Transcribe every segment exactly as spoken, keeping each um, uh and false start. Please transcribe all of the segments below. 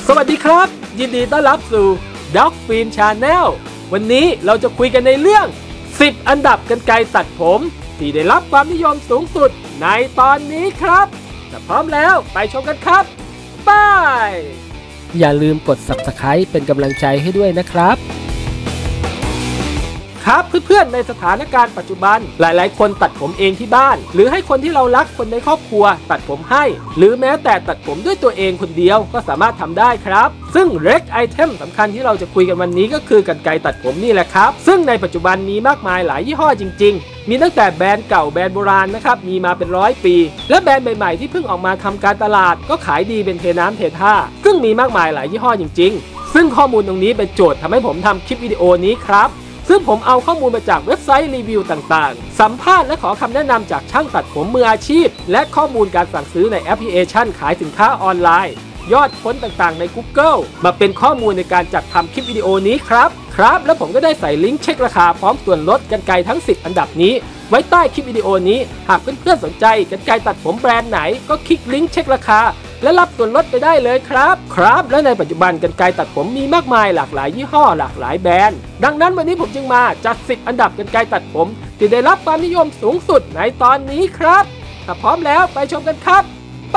สวัสดีครับยินดีต้อนรับสู่ Dog Film Channel วันนี้เราจะคุยกันในเรื่องสิบอันดับกรรไกรตัดผมที่ได้รับความนิยมสูงสุดในตอนนี้ครับถ้าพร้อมแล้วไปชมกันครับไปอย่าลืมกด ซับสไครบ์ เป็นกำลังใจให้ด้วยนะครับครับเพื่อนๆในสถานการณ์ปัจจุบันหลายๆคนตัดผมเองที่บ้านหรือให้คนที่เรารักคนในครอบครัวตัดผมให้หรือแม้แต่ตัดผมด้วยตัวเองคนเดียวก็สามารถทำได้ครับซึ่งเร็กไอเทมสำคัญที่เราจะคุยกันวันนี้ก็คือกรรไกรตัดผมนี่แหละครับซึ่งในปัจจุบันมีมากมายหลายยี่ห้อจริงๆมีตั้งแต่แบรนด์เก่าแบรนด์โบราณนะครับมีมาเป็นร้อยปีและแบรนด์ใหม่ๆที่เพิ่งออกมาทำการตลาดก็ขายดีเป็นเทน้ำเทท่าซึ่งมีมากมายหลายยี่ห้อจริงๆซึ่งข้อมูลตรงนี้เป็นโจทย์ทำให้ผมทำคลิปวิดีโอนี้ครับซึ่งผมเอาข้อมูลมาจากเว็บไซต์รีวิวต่างๆสัมภาษณ์และขอคำแนะนำจากช่างตัดผมมืออาชีพและข้อมูลการสั่งซื้อในแอปพลิเคชันขายสินค้าออนไลน์ยอดค้นต่างๆใน Google มาเป็นข้อมูลในการจัดทำคลิปวิดีโอนี้ครับครับและผมก็ได้ใส่ลิงก์เช็คราคาพร้อมส่วนลดกรรไกรทั้งสิบอันดับนี้ไว้ใต้คลิปวิดีโอนี้หากเพื่อนๆสนใจกรรไกรตัดผมแบรนด์ไหนก็คลิกลิงก์เช็คราคาและรับส่วนลดไปได้เลยครับครับและในปัจจุบันกรรไกรตัดผมมีมากมายหลากหลายยี่ห้อหลากหลายแบรนด์ดังนั้นวันนี้ผมจึงมาจัดสิบอันดับกรรไกรตัดผมที่ได้รับความนิยมสูงสุดในตอนนี้ครับถ้าพร้อมแล้วไปชมกันครับไป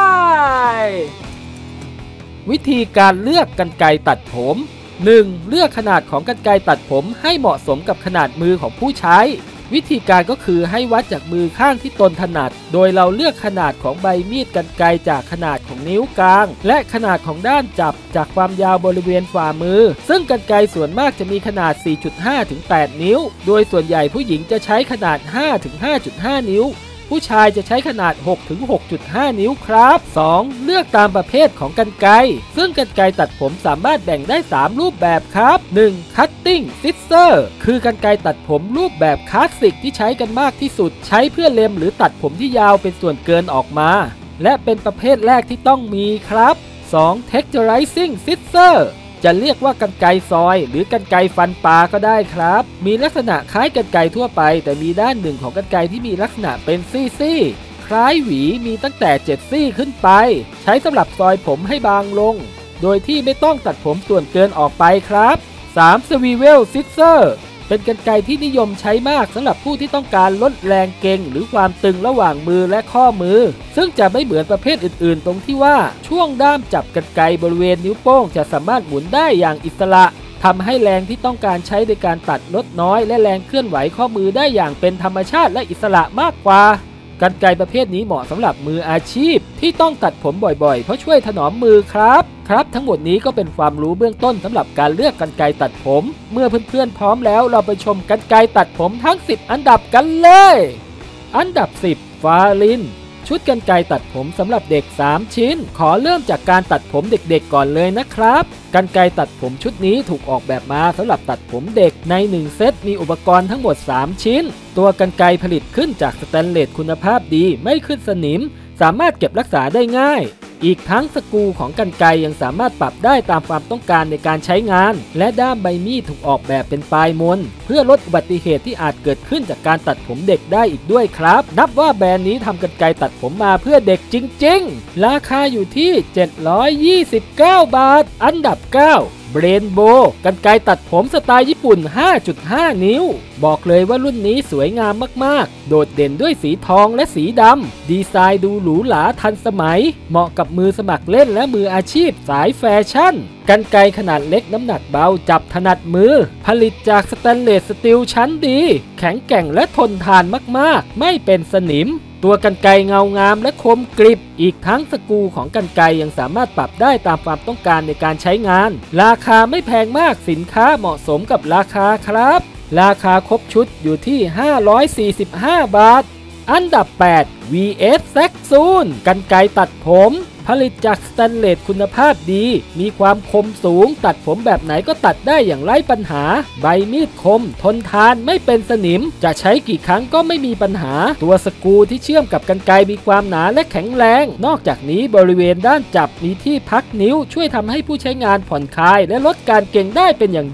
วิธีการเลือกกรรไกรตัดผม หนึ่ง. เลือกขนาดของกรรไกรตัดผมให้เหมาะสมกับขนาดมือของผู้ใช้วิธีการก็คือให้วัดจากมือข้างที่ตนถนัดโดยเราเลือกขนาดของใบมีดกรรไกรจากขนาดของนิ้วกลางและขนาดของด้านจับจากความยาวบริเวณฝ่ามือซึ่งกรรไกรส่วนมากจะมีขนาด สี่จุดห้า ถึง แปด นิ้วโดยส่วนใหญ่ผู้หญิงจะใช้ขนาด ห้า ถึง ห้าจุดห้า นิ้วผู้ชายจะใช้ขนาด หก ถึง หกจุดห้า นิ้วครับ สอง. เลือกตามประเภทของกรรไกรซึ่งกรรไกรตัดผมสามารถแบ่งได้ สาม รูปแบบครับ หนึ่ง. Cutting Scissor คือกรรไกรตัดผมรูปแบบคลาสสิกที่ใช้กันมากที่สุดใช้เพื่อเล็มหรือตัดผมที่ยาวเป็นส่วนเกินออกมาและเป็นประเภทแรกที่ต้องมีครับ สอง. Texturizing Scissorจะเรียกว่ากรรไกรซอยหรือกรรไกรฟันปลาก็ได้ครับมีลักษณะคล้ายกรรไกรทั่วไปแต่มีด้านหนึ่งของกรรไกรที่มีลักษณะเป็นซี่ๆคล้ายหวีมีตั้งแต่เจ็ดซี่ขึ้นไปใช้สำหรับซอยผมให้บางลงโดยที่ไม่ต้องตัดผมส่วนเกินออกไปครับ สาม. Swivel Scissor เป็นกรรไกรที่นิยมใช้มากสำหรับผู้ที่ต้องการลดแรงเกร็งหรือความตึงระหว่างมือและข้อมือซึ่งจะไม่เหมือนประเภทอื่นๆตรงที่ว่าช่วงด้ามจับกรรไกรบริเวณนิ้วโป้งจะสามารถหมุนได้อย่างอิสระทำให้แรงที่ต้องการใช้ในการตัดลดน้อยและแรงเคลื่อนไหวข้อมือได้อย่างเป็นธรรมชาติและอิสระมากกว่ากรรไกรประเภทนี้เหมาะสำหรับมืออาชีพที่ต้องตัดผมบ่อยๆเพราะช่วยถนอมมือครับครับทั้งหมดนี้ก็เป็นความรู้เบื้องต้นสำหรับการเลือกกรรไกรตัดผมเมื่อเพื่อนๆพร้อมแล้วเราไปชมกรรไกรตัดผมทั้งสิบอันดับกันเลยอันดับสิบฟาลินชุดกรรไกรตัดผมสำหรับเด็กสามชิ้นขอเริ่มจากการตัดผมเด็กๆก่อนเลยนะครับกรรไกรตัดผมชุดนี้ถูกออกแบบมาสำหรับตัดผมเด็กในหนึ่งเซตมีอุปกรณ์ทั้งหมดสามชิ้นตัวกรรไกรผลิตขึ้นจากสแตนเลสคุณภาพดีไม่ขึ้นสนิมสามารถเก็บรักษาได้ง่ายอีกทั้งสกรูของกรรไกรยังสามารถปรับได้ตามความต้องการในการใช้งานและด้ามใบมีดถูกออกแบบเป็นปลายมนเพื่อลดอุบัติเหตุที่อาจเกิดขึ้นจากการตัดผมเด็กได้อีกด้วยครับนับว่าแบรนด์นี้ทำกรรไกรตัดผมมาเพื่อเด็กจริงๆราคาอยู่ที่เจ็ดร้อยยี่สิบเก้าบาทอันดับเก้าเบรนโบกรรไกรตัดผมสไตล์ญี่ปุ่น ห้าจุดห้า นิ้วบอกเลยว่ารุ่นนี้สวยงามมากๆโดดเด่นด้วยสีทองและสีดำดีไซน์ดูหรูหราทันสมัยเหมาะกับมือสมัครเล่นและมืออาชีพสายแฟชั่นกรรไกรขนาดเล็กน้ำหนักเบาจับถนัดมือผลิตจากสแตนเลสสตีลชั้นดีแข็งแกร่งและทนทานมากๆไม่เป็นสนิมตัวกรรไกรเงางามและคมกริบอีกทั้งสกรูของกรรไกรยังสามารถปรับได้ตามความต้องการในการใช้งานราคาไม่แพงมากสินค้าเหมาะสมกับราคาครับราคาครบชุดอยู่ที่ห้าร้อยสี่สิบห้าบาทอันดับแปด วี เอส Saxoon กรรไกรตัดผมผลิตจากสแตนเลสคุณภาพดีมีความคมสูงตัดผมแบบไหนก็ตัดได้อย่างไร้ปัญหาใบมีดคมทนทานไม่เป็นสนิมจะใช้กี่ครั้งก็ไม่มีปัญหาตัวสกรูที่เชื่อมกับกรรไกรมีความหนาและแข็งแรงนอกจากนี้บริเวณด้านจับมีที่พักนิ้วช่วยทำให้ผู้ใช้งานผ่อนคลายและลดการเกร็งได้เป็นอย่างดี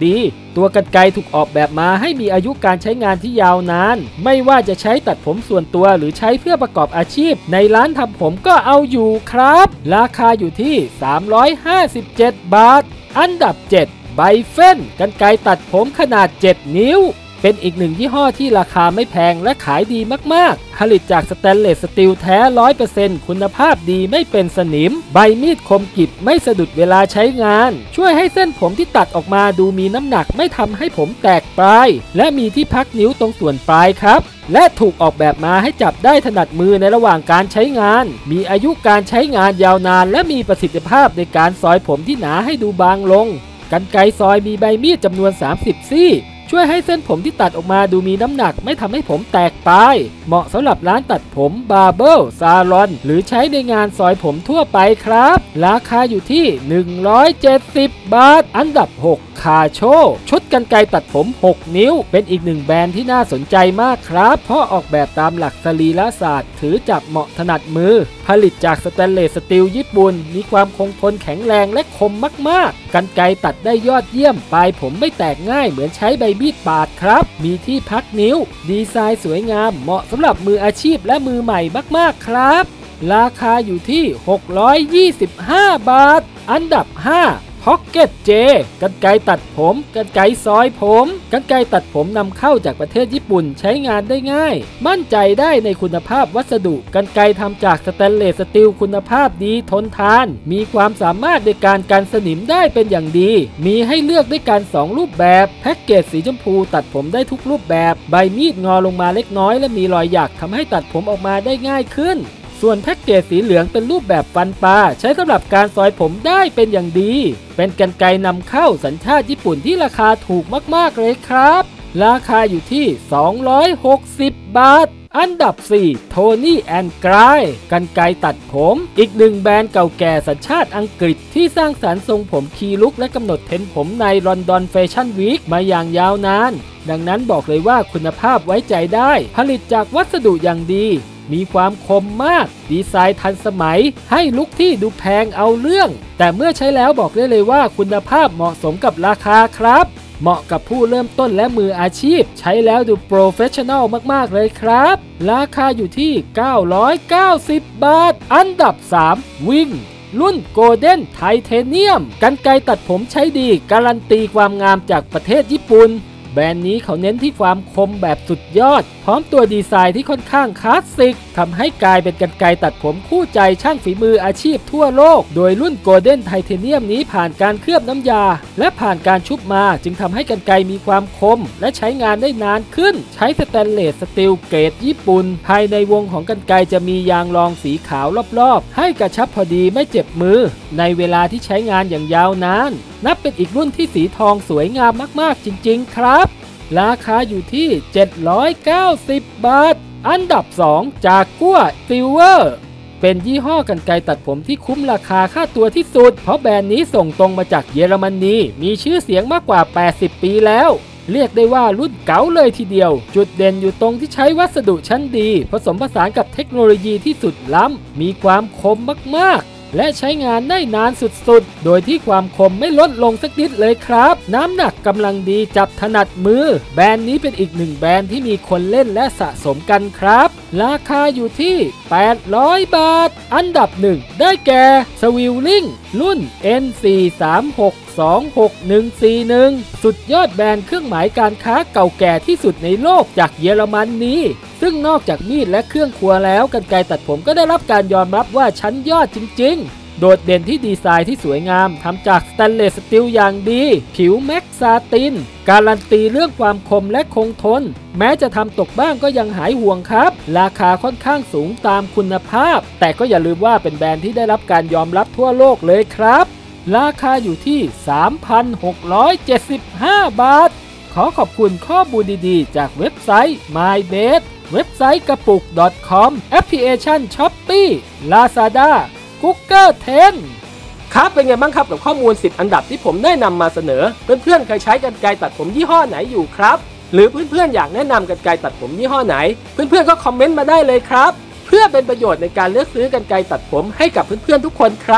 ตัวกรรไกรถูกออกแบบมาให้มีอายุการใช้งานที่ยาวนานไม่ว่าจะใช้ตัดผมส่วนตัวหรือใช้เพื่อประกอบอาชีพในร้านทำผมก็เอาอยู่ครับราคาอยู่ที่สามร้อยห้าสิบเจ็ดบาทอันดับเจ็ดไบเฟนกรรไกรตัดผมขนาดเจ็ดนิ้วเป็นอีกหนึ่งยี่ห้อที่ราคาไม่แพงและขายดีมากๆผลิตจากสแตนเลสสตีลแท้ ร้อยเปอร์เซ็นต์ คุณภาพดีไม่เป็นสนิมใบมีดคมกริบไม่สะดุดเวลาใช้งานช่วยให้เส้นผมที่ตัดออกมาดูมีน้ำหนักไม่ทำให้ผมแตกปลายและมีที่พักนิ้วตรงส่วนปลายครับและถูกออกแบบมาให้จับได้ถนัดมือในระหว่างการใช้งานมีอายุการใช้งานยาวนานและมีประสิทธิภาพในการซอยผมที่หนาให้ดูบางลงกรรไกรซอยมีใบมีดจำนวนสามสิบซี่ช่วยให้เส้นผมที่ตัดออกมาดูมีน้ำหนักไม่ทำให้ผมแตกปลายเหมาะสำหรับร้านตัดผมบาร์เบิลซาลอนหรือใช้ในงานซอยผมทั่วไปครับราคาอยู่ที่หนึ่งร้อยเจ็ดสิบบาทอันดับหกคาโชชุดกรรไกรตัดผมหกนิ้วเป็นอีกหนึ่งแบรนด์ที่น่าสนใจมากครับเพราะออกแบบตามหลักสรีระศาสตร์ถือจับเหมาะถนัดมือผลิตจากสแตนเลสสตีลญี่ปุ่นมีความคงทนแข็งแรงและคมมากๆกรรไกรตัดได้ยอดเยี่ยมปลายผมไม่แตกง่ายเหมือนใช้ใบมีดปาดครับมีที่พักนิ้วดีไซน์สวยงามเหมาะสำหรับมืออาชีพและมือใหม่มากๆครับราคาอยู่ที่หกร้อยยี่สิบห้าบาทอันดับห้าพ็อกเก็ตเจกรรไกรตัดผมกรรไกรซอยผมกรรไกรตัดผมนำเข้าจากประเทศญี่ปุ่นใช้งานได้ง่ายมั่นใจได้ในคุณภาพวัสดุกรรไกรทำจากสแตนเลสสตีลคุณภาพดีทนทานมีความสามารถในการกันสนิมได้เป็นอย่างดีมีให้เลือกด้วยกันสองรูปแบบแพ็กเกจสีชมพูตัดผมได้ทุกรูปแบบใบมีดงอลงมาเล็กน้อยและมีรอยหยักทำให้ตัดผมออกมาได้ง่ายขึ้นส่วนแพ็กเกจสีเหลืองเป็นรูปแบบฟันปลาใช้สำหรับการซอยผมได้เป็นอย่างดีเป็นกรรไกรนำเข้าสัญชาติญี่ปุ่นที่ราคาถูกมากๆเลยครับราคาอยู่ที่สองร้อยหกสิบบาทอันดับสี่โทนี่แอนด์ไกรกรรไกรตัดผมอีกหนึ่งแบรนด์เก่าแก่สัญชาติอังกฤษที่สร้างสรรค์ทรงผมคีลุกและกำหนดเทรนด์ผมในลอนดอนแฟชั่นวีคมาอย่างยาวนานดังนั้นบอกเลยว่าคุณภาพไว้ใจได้ผลิตจากวัสดุอย่างดีมีความคมมากดีไซน์ทันสมัยให้ลุคที่ดูแพงเอาเรื่องแต่เมื่อใช้แล้วบอกได้เลยว่าคุณภาพเหมาะสมกับราคาครับเหมาะกับผู้เริ่มต้นและมืออาชีพใช้แล้วดูโปรเฟชชั่นอลมากๆเลยครับราคาอยู่ที่เก้าร้อยเก้าสิบบาทอันดับสามวิงรุ่นโกลเด้นไทเทเนียมกรรไกรตัดผมใช้ดีการันตีความงามจากประเทศญี่ปุ่นแบรนด์นี้เขาเน้นที่ความคมแบบสุดยอดพร้อมตัวดีไซน์ที่ค่อนข้างคลาสสิกทำให้กลายเป็นกรรไกรตัดผมคู่ใจช่างฝีมืออาชีพทั่วโลกโดยรุ่นโกลเด้นไทเทเนียมนี้ผ่านการเคลือบน้ำยาและผ่านการชุบมาจึงทำให้กรรไกรมีความคมและใช้งานได้นานขึ้นใช้สแตนเลสสตีลเกรดญี่ปุ่นภายในวงของกรรไกรจะมียางรองสีขาวรอบๆให้กระชับพอดีไม่เจ็บมือในเวลาที่ใช้งานอย่างยาวนานนับเป็นอีกรุ่นที่สีทองสวยงามมากๆจริงๆครับราคาอยู่ที่เจ็ดร้อยเก้าสิบบาทอันดับสองจากกัวซิลเวอร์เป็นยี่ห้อกรรไกรตัดผมที่คุ้มราคาค่าตัวที่สุดเพราะแบรนด์นี้ส่งตรงมาจากเยอรมนีมีชื่อเสียงมากกว่าแปดสิบปีแล้วเรียกได้ว่ารุ่นเก๋าเลยทีเดียวจุดเด่นอยู่ตรงที่ใช้วัสดุชั้นดีผสมผสานกับเทคโนโลยีที่สุดล้ำมีความคมมากๆและใช้งานได้นานสุดๆโดยที่ความคมไม่ลดลงสักนิดเลยครับน้ำหนักกำลังดีจับถนัดมือแบรนด์นี้เป็นอีกหนึ่งแบรนด์ที่มีคนเล่นและสะสมกันครับราคาอยู่ที่แปดร้อยบาทอันดับหนึ่งได้แก่สวิลลิงรุ่น เอ็น สี่ สาม หก สอง หก หนึ่ง สี่ หนึ่ง สุดยอดแบรนด์เครื่องหมายการค้าเก่าแก่ที่สุดในโลกจากเยอรมนนีซึ่งนอกจากมีดและเครื่องครัวแล้วกรรไกรตัดผมก็ได้รับการยอมรับว่าชั้นยอดจริงๆโดดเด่นที่ดีไซน์ที่สวยงามทำจากสแตนเลสสตีลอย่างดีผิวแม็กซาตินการันตีเรื่องความคมและคงทนแม้จะทำตกบ้างก็ยังหายห่วงครับราคาค่อนข้างสูงตามคุณภาพแต่ก็อย่าลืมว่าเป็นแบรนด์ที่ได้รับการยอมรับทั่วโลกเลยครับราคาอยู่ที่ สามพันหกร้อยเจ็ดสิบห้า บาทขอขอบคุณข้อมูลดีๆจากเว็บไซต์ MyBest เว็บไซต์กระปุก .com แอปพลิเคชัน Shopee Lazada Google เท็น ครับเป็นไงบ้างครับกับข้อมูลสิบอันดับที่ผมได้นำมาเสนอเพื่อนๆเคยใช้กรรไกรตัดผมยี่ห้อไหนอยู่ครับหรือเพื่อนๆอยากแนะนำกรรไกรตัดผมยี่ห้อไหนเพื่อนๆก็คอมเมนต์มาได้เลยครับเพื่อเป็นประโยชน์ในการเลือกซื้อกรรไกรตัดผมให้กับเพื่อนๆทุกคนครับ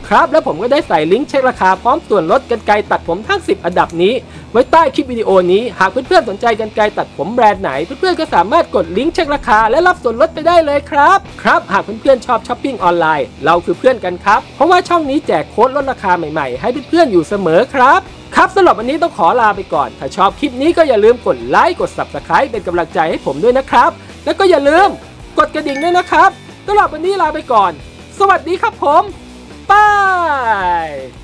ครับแล้วผมก็ได้ใส่ลิงก์เช็คราคาพร้อมส่วนลดกรรไกรตัดผมทั้งสิบอันดับนี้ไว้ใต้คลิปวิดีโอนี้หากเพื่อนๆสนใจกรรไกรตัดผมแบรนด์ไหนเพื่อนๆก็สามารถกดลิงก์เช็คราคาและรับส่วนลดไปได้เลยครับครับหากเพื่อนๆชอบช้อปปิ้งออนไลน์เราคือเพื่อนกันครับเพราะว่าช่องนี้แจกโค้ดลดราคาใหม่ๆให้เพื่อนๆอยู่เสมอครับครับสำหรับวันนี้ต้องขอลาไปก่อนถ้าชอบคลิปนี้ก็อย่าลืมกดไลค์กด ซับสไครบ์ เป็นกำลังใจให้ผมด้วยนะครับแล้วก็อย่าลืมกดกระดิ่งด้วยนะครับสำหรับวันนี้ลาไปก่อนสวัสดีครับผมบาย